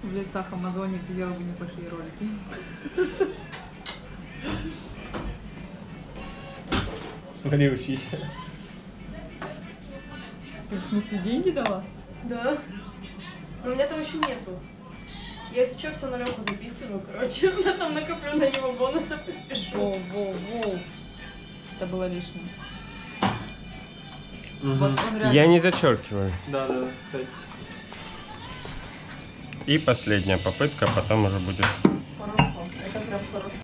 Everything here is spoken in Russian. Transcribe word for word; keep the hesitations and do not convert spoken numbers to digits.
в лесах Амазонии делал бы неплохие ролики. Смотри, учись. Ты в смысле деньги дала? Да. Но у меня там еще нету. Я сейчас все на Леху записываю, короче. Я там накоплю на него бонусы, поспешу. Воу, воу, воу. Это было лишнее. Угу. Вот он реально... Я не зачеркиваю. Да, да, да, кстати. И последняя попытка, потом уже будет. Хорошо. Это прям хорошо.